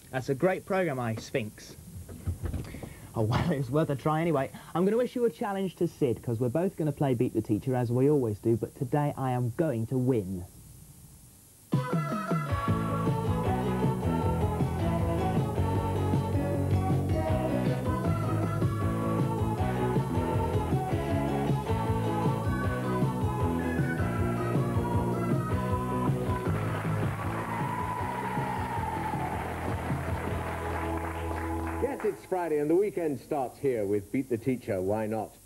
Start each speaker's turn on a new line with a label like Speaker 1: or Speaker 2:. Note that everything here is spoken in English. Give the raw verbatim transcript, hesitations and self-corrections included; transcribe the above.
Speaker 1: That's a great programme, I Sphinx. Oh, well, it's worth a try anyway. I'm going to issue a challenge to Sid, because we're both going to play Beat the Teacher, as we always do, but today I am going to win.
Speaker 2: Yes, it's Friday and the weekend starts here with Beat the Teacher, Why Not?